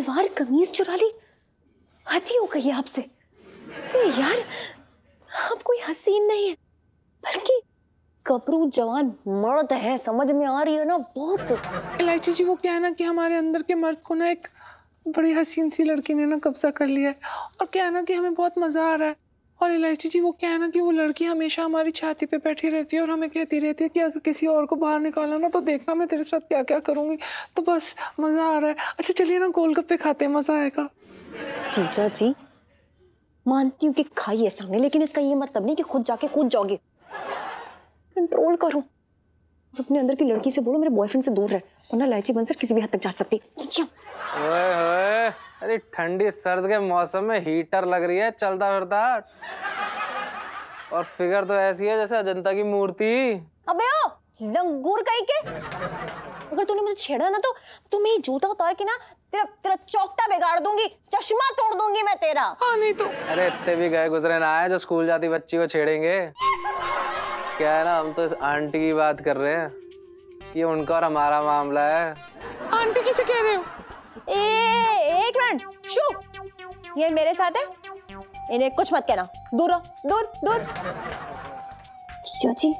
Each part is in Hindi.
सलवार कमीज चुरा ली, हद हो गई आपसे। यार आप कोई हसीन नहीं है बल्कि गबरू जवान मर्द है, समझ में आ रही है ना? बहुत। इलायची जी वो क्या है ना कि हमारे अंदर के मर्द को ना एक बड़ी हसीन सी लड़की ने ना कब्जा कर लिया है, और क्या है ना कि हमें बहुत मजा आ रहा है। और इलायची जी वो क्या है ना कि वो लड़की हमेशा हमारी छाती पे बैठी रहती है और हमें कहती रहती है कि अगर किसी और को बाहर निकाला ना तो देखना मैं तेरे साथ क्या क्या करूंगी। तो बस मजा आ रहा है। अच्छा चलिए ना गोलगप्पे खाते हैं, मजा आएगा। जीजा जी मानती हूँ कि खाई है सामने, लेकिन इसका ये मतलब नहीं कि खुद जाके कूद जाओगे। कंट्रोल करो, अपने अंदर की लड़की से बोलो मेरे बॉयफ्रेंड से दूर रहे, वरना इलायची बंसल किसी भी हद तक जा सकती है। ओए अरे ठंडी सर्द के मौसम में हीटर लग रही है चलता फिरता, और फिगर तो ऐसी है जैसे अजंता की मूर्ति। अबे ओ लंगूर कहीं के, अगर तूने मुझे छेड़ा ना तो तुम्हें जूता उतार के ना तेरा चौकटा बिगाड़ दूंगी, चश्मा तोड़ दूंगी मैं तेरा। हाँ नहीं तो। अरे इतने भी गए गुजरे ना है जो स्कूल जाती बच्ची को छेड़ेंगे। क्या है ना, हम तो इस आंटी की बात कर रहे हैं, ये उनका और हमारा मामला है। आंटी किसे कह रहे हो? एक मिनट शू, ये मेरे साथ है, इन्हें कुछ मत कहना, दूर रहो, दूर दूर। जीजा जी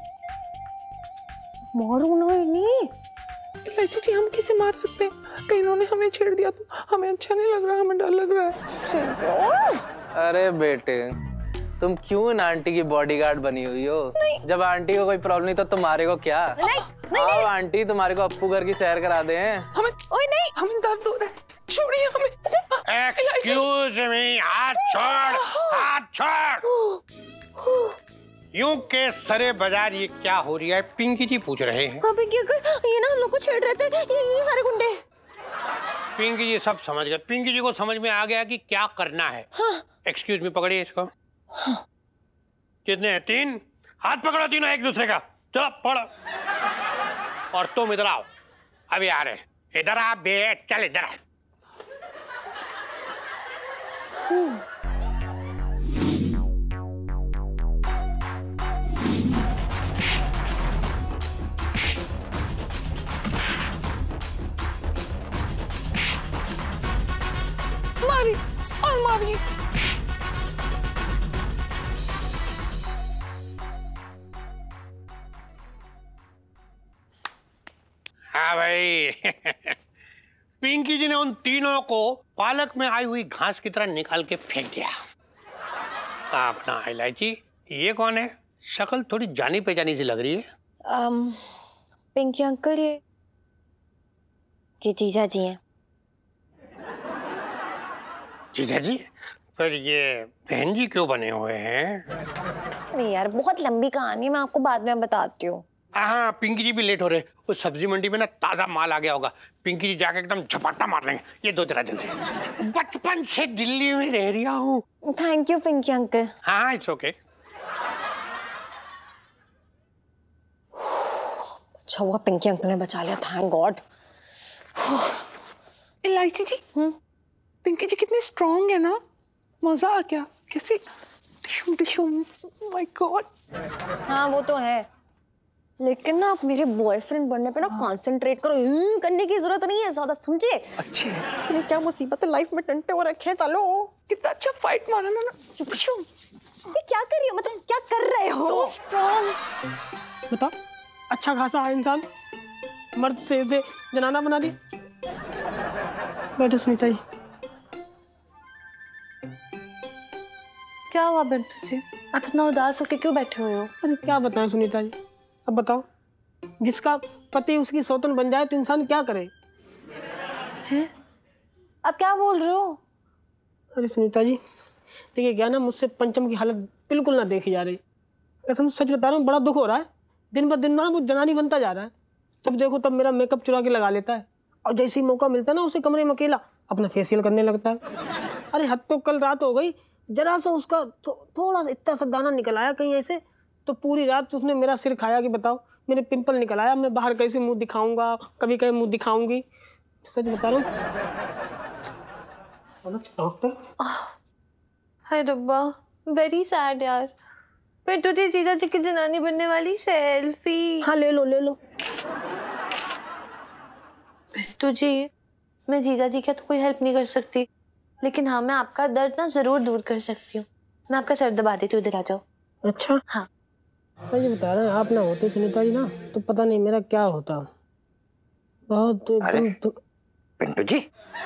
मारो ना इन्हें। इलायची जी हम किसे मार सकते हैं? कहीं इन्होंने हमें छेड़ दिया तो हमें अच्छा नहीं लग रहा, हमें डर लग रहा है। अरे बेटे तुम क्यों इन आंटी की बॉडीगार्ड बनी हुई हो? जब आंटी को कोई प्रॉब्लम नहीं तो तुम्हारे को क्या? नहीं आंटी तुम्हारे को अप्पू घर की सैर करा दे। हमें ओए नहीं, हमें दर्द हो रहा है, छोड़िए हमें। एक्सक्यूज मी, हाथ छोड़, हाथ छोड़। यूं के सरे बाजार ये क्या हो रही है? पिंकी जी पूछ रहे हैं। अबे क्या कर, ये ना हम लोग को छेड़ रहे थे, ये हमारे गुंडे। पिंकी जी सब समझ गए, पिंकी जी को समझ में आ गया कि क्या करना है। एक्सक्यूज मी, पकड़िए इसको। कितने हैं? 3। हाथ पकड़ो तीनों एक दूसरे का, चलो पकड़ो। और तुम इधर आओ, अभी आ रहे। इधर आ बे, चल इधर आ। मारी और मारी। हाँ भाई पिंकी जी ने उन तीनों को पालक में आई हुई घास की तरह निकाल के फेंक दिया। अपना इलायची, ये कौन है? शक्ल थोड़ी जानी पहचानी सी लग रही है। पिंकी अंकल ये जीजा जी हैं। जीजा जी? फिर ये बहन जी क्यों बने हुए हैं? अरे यार बहुत लंबी कहानी है, मैं आपको बाद में बताती हूँ। हाँ पिंकी जी भी लेट हो रहे। उस सब्जी मंडी में ना ताजा माल आ गया होगा, पिंकी जी जाके एकदम झपट्टा मार लेंगे। ये दो तेरा जल्दी। बचपन से दिल्ली में रह रहा हूँ। Thank you Pinky uncle. हाँ इट्स ओके। अच्छा हुआ पिंकी अंकल ने बचा लिया, थैंक गॉड। इलायची जी पिंकी जी कितनी स्ट्रॉन्ग है ना, मजा आ गया। कैसे टिशू टिशू, माय गॉड। हाँ वो तो है, लेकिन ना आप मेरे बॉयफ्रेंड बनने पे ना कंसंट्रेट करो, करने की जरूरत नहीं है ज्यादा, समझे? अच्छे इतनी क्या मुसीबत है लाइफ में, टंटे हो रखे हैं। चलो कितना अच्छा फाइट मारा ना। ये क्या कर रही हो, मतलब क्या कर रहे हो? So strong। बता, अच्छा खासा इंसान मर्द से उसे जनाना बना दी। बैठो सुनीता जी। क्या हुआ बंटू जी, आप इतना उदास होके क्यों बैठे हुए हो? अरे क्या बताएं सुनीता जी, अब बताओ, जिसका पति उसकी सौतन बन जाए तो इंसान क्या करे? हैं? आप क्या बोल रहे हो? अरे सुनीता जी देखिए क्या ना, मुझसे पंचम की हालत बिल्कुल ना देखी जा रही। कसम सच बता रहा हूँ, बड़ा दुख हो रहा है। दिन ब दिन ना वो जनानी बनता जा रहा है। जब देखो तब मेरा मेकअप चुरा के लगा लेता है, और जैसे ही मौका मिलता है ना उसे कमरे में अकेला अपना फेशियल करने लगता है। अरे हद तो कल रात हो गई, जरा सा उसका थोड़ा सा इतना सा दाना निकल आया कहीं ऐसे, तो पूरी रात उसने मेरा सिर खाया कि बताओ मेरे पिंपल निकल आया, मैं बाहर कैसे मुंह दिखाऊंगा, कभी कहीं मुंह दिखाऊंगी। सच बता रहा हूँ डॉक्टर। हाय रब्बा, वेरी सैड यार। बंटू जी जीजा जी की जनानी बनने वाली सेल्फी। हाँ ले लो ले लो। बंटू जी मैं जीजा जी का तो कोई हेल्प नहीं कर सकती, लेकिन हाँ मैं आपका दर्द ना जरूर दूर कर सकती हूँ। मैं आपका सर दबा देती हूँ, इधर आ जाओ। अच्छा हाँ सही बता रहे हैं, आप ना होते सुनीता जी ना तो पता नहीं मेरा क्या होता। बहुत एकदम पिंटू जी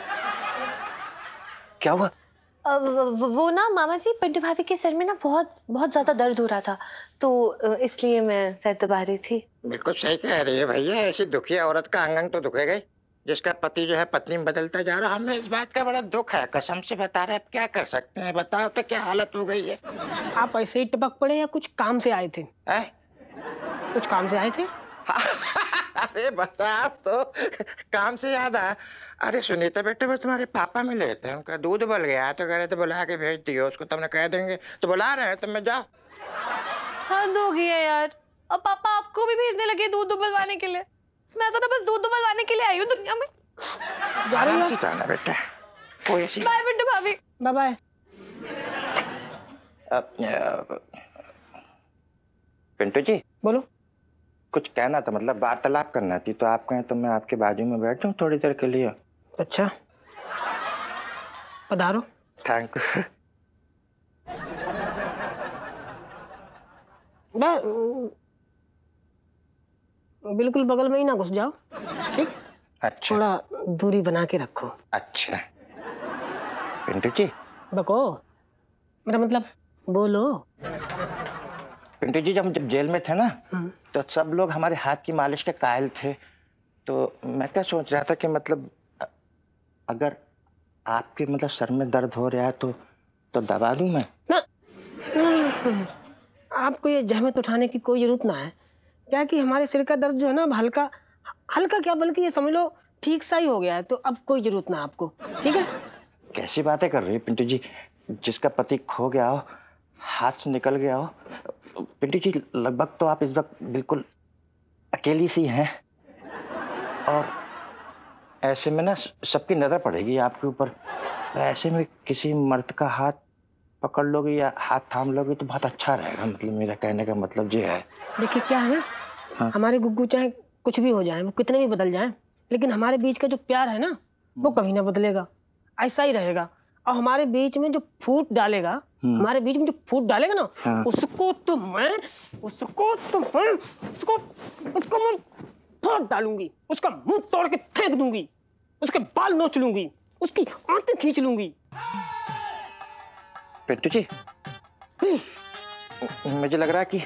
क्या हुआ? वो ना मामा जी, पिंटू भाभी के सर में ना बहुत बहुत ज्यादा दर्द हो रहा था, तो इसलिए मैं सर दबा रही थी। बिल्कुल सही कह रही है भैया, ऐसी दुखी औरत का अंग तो दुखेगा ही, जिसका पति जो है पत्नी में बदलता जा रहा। हमें इस बात का बड़ा दुख है, कसम से बता रहे। अब क्या कर सकते हैं, बताओ तो क्या हालत हो गई है। आप ऐसे ही टपक पड़े या कुछ काम से आए थे? कुछ काम से आए थे? अरे बताओ तो, काम से याद आया। अरे सुनीता बेटे, वो तुम्हारे पापा मिले थे, उनका दूध उबल गया तो कह रहे थे बुला के भेज दियो उसको, तुमने कह देंगे तो बुला रहे हैं, तुम में जाओ। हद हो गई है यार, अब पापा आपको भी भेजने लगे दूध उबलवाने के लिए। मैं तो ना बस दूध उबलवाने के लिए आई हूँ दुनिया में। आराम से जाना बेटा, कोई ऐसी। बाय पिंटू भाभी। Bye bye. पिंटू जी बोलो। कुछ कहना था, मतलब वार्तालाप करना थी, तो आप कहें तो मैं आपके बाजू में बैठ जाऊं थोड़ी देर के लिए। अच्छा पधारो। Thank you. बिल्कुल बगल में ही ना घुस जाओ, ठीक? अच्छा थोड़ा दूरी बना के रखो। अच्छा पिंटू जी। बको, मेरा मतलब बोलो। पिंटू जी, जब जेल में थे ना तो सब लोग हमारे हाथ की मालिश के कायल थे, तो मैं क्या सोच रहा था कि मतलब अगर आपके मतलब सर में दर्द हो रहा है तो दबा दूं मैं ना। आपको ये जहमत उठाने की कोई जरूरत ना है। क्या कि हमारे सिर का दर्द जो है ना, हल्का हल्का क्या बल्कि ये समझ लो ठीक सा ही हो गया है, तो अब कोई जरूरत ना आपको, ठीक है? कैसी बातें कर रही है पिंटू जी, जिसका पति खो गया हो, हाथ से निकल गया हो। पिंटू जी लगभग तो आप इस वक्त बिल्कुल अकेली सी हैं, और ऐसे में ना सबकी नजर पड़ेगी आपके ऊपर। ऐसे में किसी मर्द का हाथ पकड़ लोगे या हाथ थाम लोगे तो बहुत अच्छा रहेगा, मतलब मेरा कहने का मतलब ये है। देखिए क्या है ना, हाँ? हमारे गुग्गू चाहे कुछ भी हो जाए, वो कितने भी बदल जाए, लेकिन हमारे बीच का जो प्यार है ना वो कभी ना बदलेगा, ऐसा ही रहेगा। और हमारे बीच में जो फूट डालेगा, हमारे बीच में जो फूट डालेगा ना, हाँ। उसको मैं फोड़ डालूंगी, उसका मुंह तोड़ के फेंक दूंगी, उसके बाल नोच लूंगी, उसकी आंखें खींच लूंगी। पिंटू जी मुझे लग रहा है कि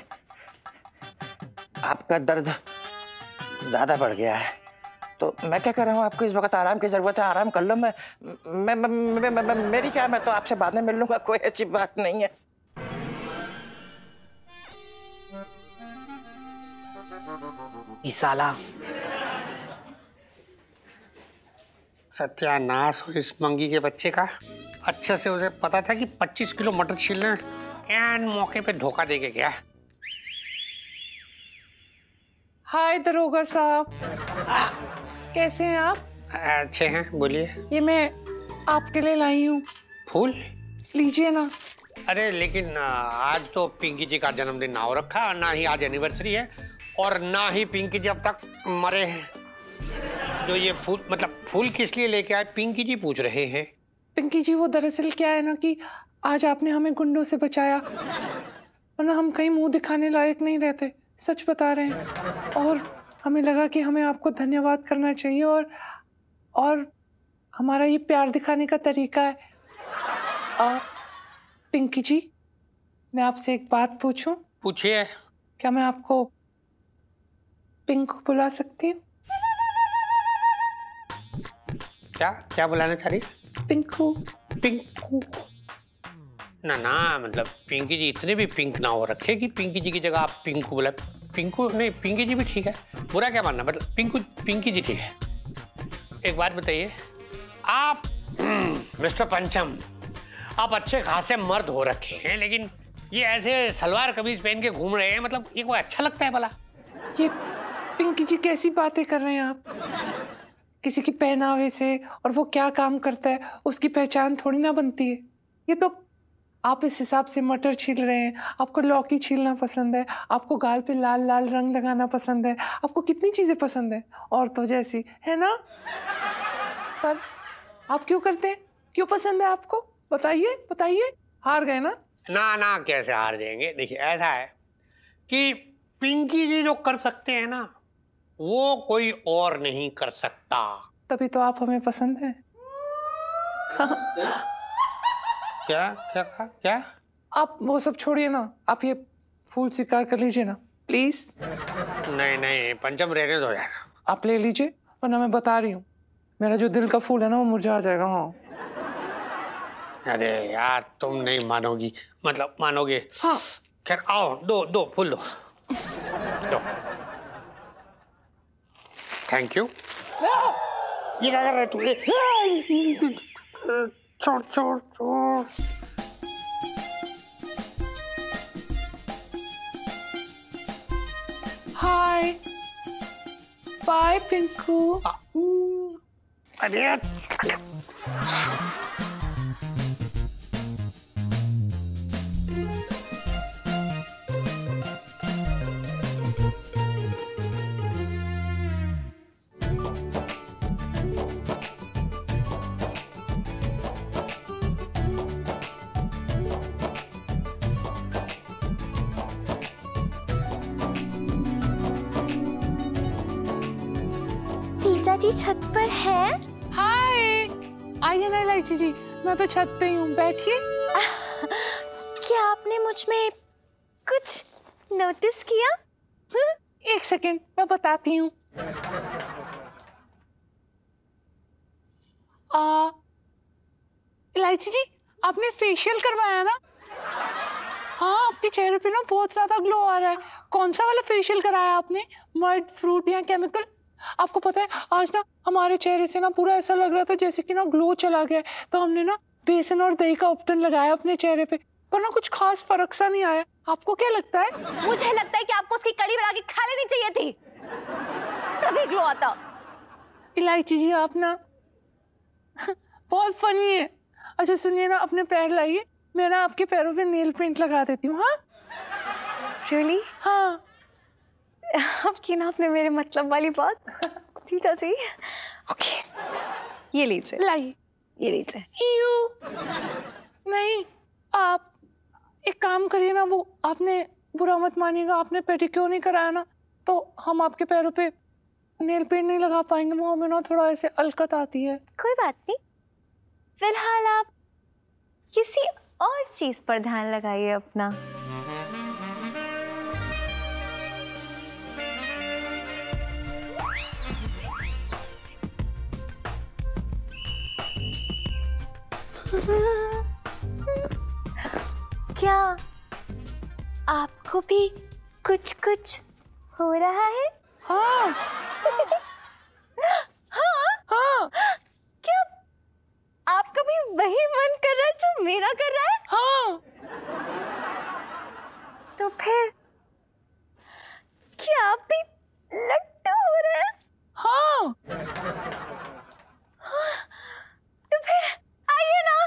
आपका दर्द ज्यादा बढ़ गया है, तो मैं क्या कर रहा हूँ, आपको इस वक्त आराम की जरूरत है, आराम कर लो। मैं मेरी क्या, मैं तो आपसे बाद में मिल लूंगा, कोई ऐसी बात नहीं है। साला सत्यानाश हो इस मंगी के बच्चे का। अच्छे से उसे पता था कि 25 किलो मटर छीलना है, एन मौके पे धोखा दे के गया। हाय दरोगा साहब, कैसे हैं आप? अच्छे हैं, बोलिए। ये मैं आपके लिए लाई हूँ, फूल लीजिए ना। अरे लेकिन आज तो पिंकी जी का जन्मदिन ना हो रखा, ना ही आज एनिवर्सरी है, और ना ही पिंकी जी अब तक मरे हैं। जो ये फूल, मतलब फूल किस लिए लेके आए, पिंकी जी पूछ रहे हैं। पिंकी जी वो दरअसल क्या है ना कि आज आपने हमें गुंडों से बचाया, वरना हम कहीं मुंह दिखाने लायक नहीं रहते, सच बता रहे हैं। और हमें लगा कि हमें आपको धन्यवाद करना चाहिए, और हमारा ये प्यार दिखाने का तरीका है। पिंकी जी, मैं आपसे एक बात पूछूं? पूछिए। क्या मैं आपको पिंकू बुला सकती हूँ? क्या क्या बुलाना चाह रही? पिंकू। पिंकू ना ना, मतलब पिंकी जी इतने भी पिंक ना हो रखे कि पिंकी जी की जगह आप पिंकू बुला। पिंकू नहीं, पिंकी जी भी ठीक है, बुरा क्या मानना, मतलब पिंकी जी ठीक है। एक बात बताइए, आप मिस्टर पंचम, आप अच्छे खासे मर्द हो रखे हैं, लेकिन ये ऐसे सलवार कमीज पहन के घूम रहे हैं, मतलब ये कोई अच्छा लगता है भला? ये पिंकी जी कैसी बातें कर रहे हैं आप? किसी की पहनावे से और वो क्या काम करता है उसकी पहचान थोड़ी ना बनती है। ये तो आप इस हिसाब से मटर छील रहे हैं, आपको लौकी छीलना पसंद है, आपको गाल पे लाल लाल रंग लगाना पसंद है, आपको कितनी चीजें पसंद है औरतों जैसी, है ना? पर आप क्यों करते हैं? क्यों पसंद है आपको? बताइए बताइए। हार गए ना? ना ना, कैसे हार जाएंगे? देखिए ऐसा है कि पिंकी जी जो कर सकते हैं ना, वो कोई और नहीं कर सकता। तभी तो आप हमें पसंद हैं। क्या क्या क्या क्या? आप वो सब छोड़िए ना, आप ये फूल स्वीकार कर लीजिए ना प्लीज। नहीं नहीं पंचम, रहने दो यार। आप ले लीजिए, वरना मैं बता रही हूँ मेरा जो दिल का फूल है ना वो मुरझा जाएगा। हाँ अरे यार तुम नहीं मानोगी, मतलब मानोगे। हाँ। खैर आओ, दो दो फूल दो, दो। Thank you. ये क्या कर रहे तू? छोड़ छोड़ छोड़। Hi bye Pinku. अरे जीजाजी छत पर है? हाय आइए ना इलायची जी, मैं तो छत पे ही हूँ, बैठिए। क्या आपने मुझ में कुछ नोटिस किया? एक सेकेंड मैं बताती हूँ। इलायची जी आपने फेशियल करवाया ना? हाँ आपके चेहरे पे ना बहुत ज्यादा ग्लो आ रहा है। कौन सा वाला फेशियल कराया आपने? मड, फ्रूट या केमिकल? आपको पता है आज ना हमारे चेहरे से ना पूरा ऐसा लग रहा था जैसे कि ना ग्लो चला गया, तो हमने ना बेसन और दही का उपटन लगाया अपने चेहरे पे, पर ना कुछ खास फर्क सा नहीं आया। आपको क्या लगता है? मुझे लगता है कि आपको उसकी कड़ी बना के खा लेनी चाहिए थी, तभी ग्लो आता। इलायची जी आप ना बहुत फनी है। अच्छा सुनिए ना, अपने पैर लाइए, मैं ना आपके पैरों पे नेल पेंट लगा देती हूँ। हाँ रियली? हाँ अब की ना आपने मेरे मतलब वाली बात। जीजाजी ओके, ये लीजिए, लाइए, ये लीजिए। नहीं आप एक काम करिए ना, वो आपने बुरा मत मानिएगा, आपने पेडिक्योर नहीं कराया ना, तो हम आपके पैरों पे नेल पेंट नहीं लगा पाएंगे, वो हमें ना थोड़ा ऐसे अलकत आती है। कोई बात नहीं, फिलहाल आप किसी और चीज पर ध्यान लगाइए अपना। क्या आपको भी कुछ कुछ हो रहा है? हाँ हाँ हाँ क्या आपका भी वही मन कर रहा है जो मेरा कर रहा है? हाँ। तो फिर क्या आप भी लट्टू हो रहे हैं? हाँ तो फिर आइए ना।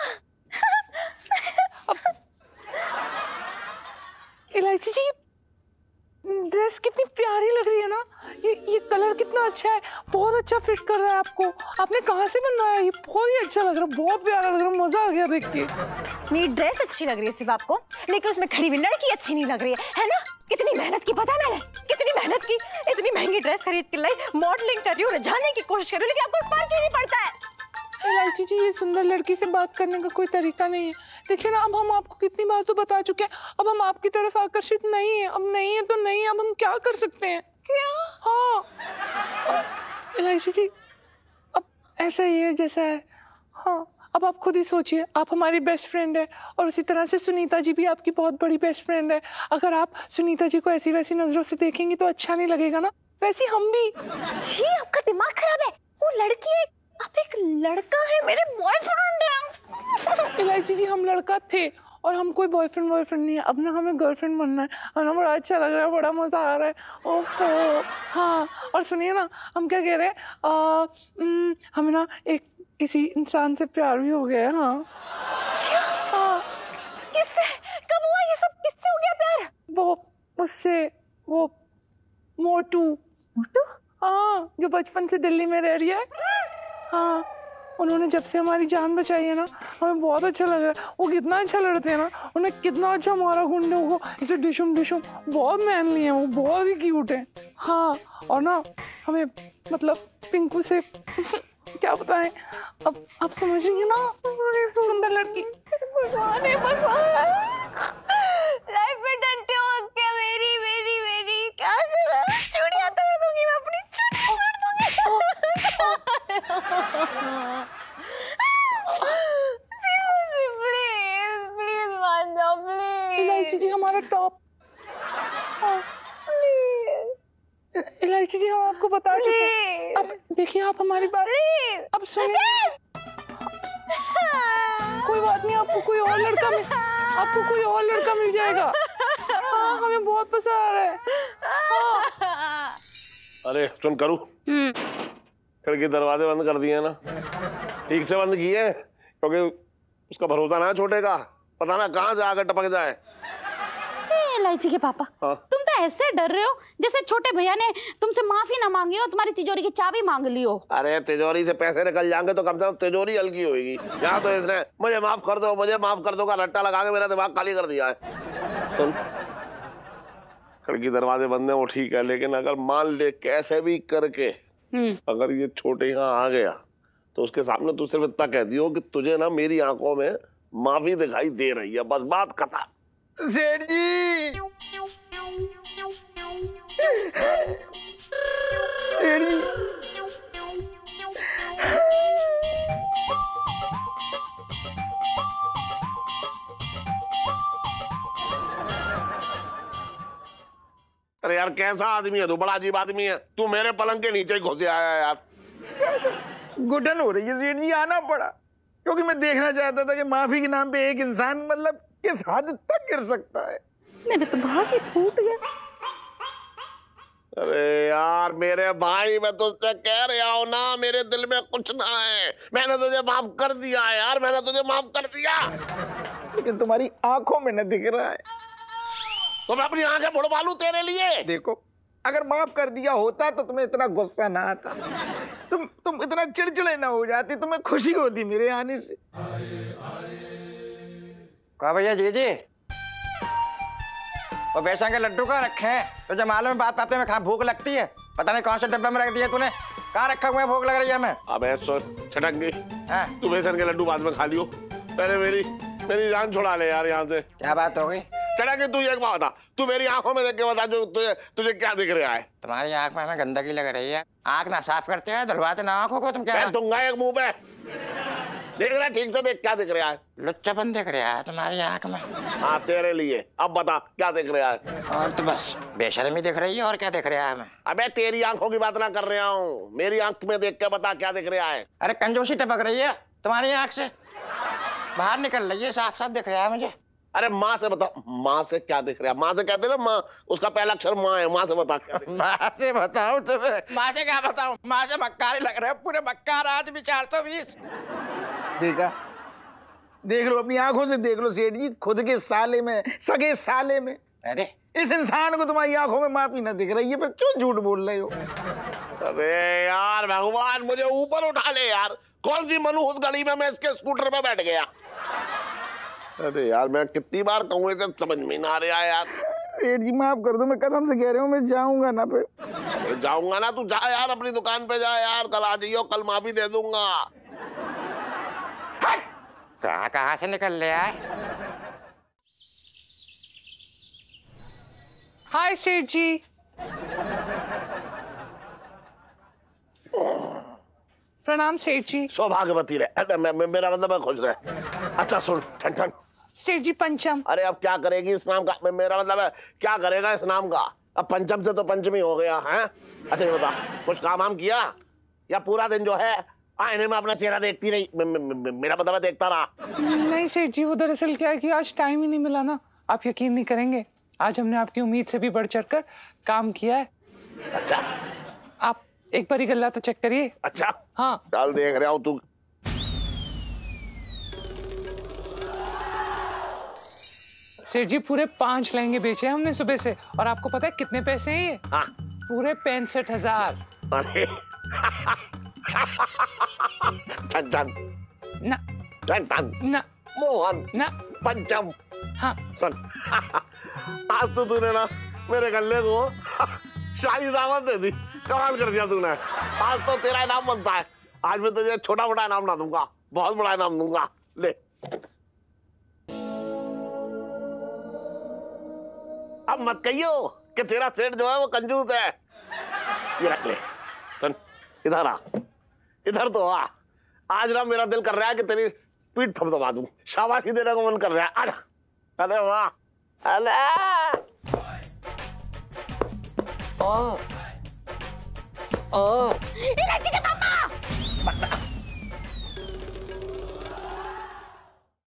इलायची जी ड्रेस कितनी प्यारी लग रही है ना, ये कलर कितना अच्छा है, बहुत अच्छा फिट कर रहा है आपको। आपने कहाँ से बनवाया? ये बहुत ही अच्छा लग रहा है, बहुत प्यारा लग रहा है, मजा आ गया देख के। मेरी ड्रेस अच्छी लग रही है सिर्फ आपको, लेकिन उसमें खड़ी हुई लड़की अच्छी नहीं लग रही है ना? कितनी मेहनत की पता है मैंने, कितनी मेहनत की, इतनी महंगी ड्रेस खरीद के लाई, मॉडलिंग कर रही हूँ, रिझाने की कोशिश कर रही हूँ, लेकिन आपको फर्क ही नहीं पड़ता है। इलायची जी ये सुंदर लड़की से बात करने का कोई तरीका नहीं है। देखिए ना, अब हम आपको कितनी बार तो बता चुके हैं, अब हम आपकी तरफ आकर्षित नहीं है, अब नहीं है तो नहीं, अब हम क्या कर सकते हैं? क्या? हाँ इलायची जी अब ऐसा ही है जैसा है। हाँ अब आप खुद ही सोचिए, आप हमारी बेस्ट फ्रेंड है और उसी तरह से सुनीता जी भी आपकी बहुत बड़ी बेस्ट फ्रेंड है। अगर आप सुनीता जी को ऐसी वैसी नजरों से देखेंगी तो अच्छा नहीं लगेगा ना, वैसे हम भी। जी आपका दिमाग खराब है, वो लड़की है, आप एक लड़का है, मेरे बॉयफ्रेंड है। इलायची जी हम लड़का थे और हम कोई बॉयफ्रेंड नहीं है, अब ना हमें गर्लफ्रेंड बनना है, और ना बड़ा अच्छा लग रहा है, बड़ा मजा आ रहा है। ओहो हाँ, और सुनिए ना हम क्या कह रहे हैं, हमें ना एक किसी इंसान से प्यार भी हो गया है। हाँ क्या? हाँ किससे? कब हुआ ये सब? किससे हो गया प्यार? वो उससे, वो मोटू। मोटू? हाँ जो बचपन से दिल्ली में रह रही है। हाँ उन्होंने जब से हमारी जान बचाई है ना, हमें बहुत अच्छा लग रहा है। वो कितना अच्छा लड़ते हैं ना, उन्हें कितना अच्छा मारा गुंडों को, इसे डिशुम डिशुम, बहुत मैनली है वो, बहुत ही क्यूट है। हाँ, और ना हमें मतलब पिंकू से क्या बताएं, अब आप समझ रही हैं ना, सुंदर लड़की। भगवान है भगवान, लाइफ में डंटे हो क्या मेरी मेरी मेरी, क्या करा, चूड़ियां तोड़ दूंगी मैं, अपनी चूड़ियां तोड़ दूंगी। प्लीज प्लीज मान जाओ प्लीज। इलायची जी हमारा टॉप। इलायची जी हम आपको बता चुके हैं। अब देखिए आप हमारी बात अब सुनिए। कोई बात नहीं, आपको कोई और लड़का मिल जाएगा। हाँ, हमें बहुत पसंद आ रहा है। हाँ। अरे सुन करूँ, खिड़की दरवाजे बंद कर दिए ना, ठीक से बंद किए, क्योंकि उसका भरोसा ना छोटे का, पता ना कहाँ से आकर टपक जाए। इलायची के पापा, हाँ? तुम तो ऐसे डर रहे हो जैसे छोटे भैया ने तुमसे माफी ना मांगी हो, तुम्हारी तिजोरी की चाबी मांग ली हो। अरे तिजोरी से पैसे निकल जाएंगे तो कम से कम तिजोरी हल्की होगी। यहाँ तो इसने मुझे माफ कर दो का रट्टा लगा के मेरा दिमाग खाली कर दिया है। सुन, खिड़की दरवाजे बंद है वो ठीक है, लेकिन अगर मान ले कैसे भी करके अगर ये छोटे यहाँ आ गया तो उसके सामने तू सिर्फ इतना कह दियो कि तुझे ना मेरी आंखों में माफी दिखाई दे रही है, बस बात खत्म। सेठ जी, सेठ जी, अरे यार कैसा आदमी है तू, बड़ा अजीब आदमी है तू, मेरे पलंग के नीचे ही घुसे आया यार। घुटन हो रही है सेठ जी, आना पड़ा क्योंकि मैं देखना चाहता था कि माफी के नाम पे एक इंसान मतलब किस हद तक गिर सकता है। मेरे तो भाग ही फूट गया। अरे यार मेरे भाई, मैं तुझसे कह रहा हूँ ना, मेरे दिल में कुछ ना है, मैंने तुझे माफ कर दिया है यार, मैंने तुझे माफ कर दिया, लेकिन तुम्हारी आंखों में न दिख रहा है। तो मैं अपनी आंखें बुड़वा लूं तेरे लिए? देखो, अगर माफ कर दिया होता तो तुम्हें इतना गुस्सा ना आता, तुम इतना चिड़चिड़े ना हो जाती, तुम्हें खुशी होती मेरे आने से। कहा भैया जी वो बेसन के लड्डू कहाँ रखे हैं? तुझे मालूम है बात पाते में कहाँ भूख लगती है, पता नहीं कौन से डब्बे में रख दिया तूने, कहाँ रखा हुआ है, भूख लग रही है हमें। अबे सुन छटक गई, तू बेसन के लड्डू बाद में खा लियो, पहले मेरी जान छुड़ा ले यार यहाँ से। क्या बात हो गई? छटक गई, तू एक बात बता, तू मेरी आंखों में देख के बता जो तुझे क्या दिख रहा है? तुम्हारी आंख में हमें गंदगी लग रही है, आंख ना साफ करते हैं, धुलवाते ना आंखों को, तुम क्या दूंगा एक मुंह पे, देख रहा ठीक से देख क्या दिख रहा है? लुच्चापन दिख रहा है तुम्हारी आंख में। हाँ तेरे लिए, अब बता क्या दिख रहा है? और तो बस बेशर्मी दिख रही है, और क्या दिख रहा है हमें? अबे तेरी आंखों की बात ना कर रहा हूँ, मेरी आंख में देख के बता क्या दिख रहा है? अरे कंजूसी टपक रही है तुम्हारी आंख से, बाहर निकल रही है, साफ साफ दिख रहा है मुझे। अरे माँ से बता, माँ से क्या दिख रहा है? माँ से कहते ना, माँ उसका पहला अक्षर माँ है, माँ से बता क्या दिख रहा है? माँ से बताऊं तुम्हें? माँ से क्या बताऊं? माँ से मक्कार लग रहे हैं, पूरे मक्कार आदमी 420। देखा, देख लो अपनी आंखों से, देख लो सेठ जी, खुद के साले में, सगे साले में। अरे इस इंसान को तुम्हारी आंखों में माफी न दिख रही है, पर क्यों झूठ बोल रहे हो? अरे यार भगवान मुझे ऊपर उठा ले यार, कौन सी मनु उस गली में मैं इसके स्कूटर पे बैठ गया। अरे यार मैं कितनी बार कहूँ इसे, समझ में ना आ रहा है यार। सेठ जी माफ कर दो, मैं कसम से कह रहा हूँ, मैं जाऊंगा ना फिर। जाऊंगा ना, तू जा यार, अपनी दुकान पे जा यार, कल आ जाइयो, कल माफी दे दूंगा। कहाँ से निकल ले आए? हाय सेठ जी। प्रणाम सेठ जी। सौभाग्यवती रहे, मेरा मतलब है खुश रहे। अच्छा सुन ठन सेठ जी, पंचम। अरे अब क्या करेगी इस नाम का, मेरा मतलब है क्या करेगा इस नाम का? अब पंचम से तो पंचमी हो गया है। अच्छा ये बता, कुछ काम किया या पूरा दिन जो है आईने में अपना चेहरा देखती रही? मेरा मतलब देखता रहा। नहीं सेठ जी, वो दरअसल क्या है कि आज टाइम ही नहीं मिला ना, आप यकीन नहीं करेंगे, आज हमने आपकी उम्मीद से भी बढ़ चढ़कर काम किया है। अच्छा, आप एक बारी गल्ला तो चेक करिए। अच्छा हाँ चल देख रहा हूँ। तू सेठ जी, पूरे 5 लहंगे बेचे हैं हमने सुबह से, और आपको पता है कितने पैसे हैं ये? हाँ पूरे 65,000। अरे छन ना टन ना मोहन ना पंचम। हाँ सुन आज तो तूने ना मेरे गले को शाही दावत दे दी, कमाल कर दिया तूने। आज तो तेरा इनाम बनता है। आज मैं तुझे छोटा मोटा इनाम ना दूंगा, बहुत बड़ा इनाम दूंगा। ले अब मत कहियो कि तेरा सेठ जो है वो कंजूस है। ये रख ले। सुन इधर आ, इधर तो आ। आज ना मेरा दिल कर रहा है कि तेरी पीठ थपथपा दूं, शाबाशी देने को मन कर रहा है। आजा। अरे वाह, अरे इलायची के पापा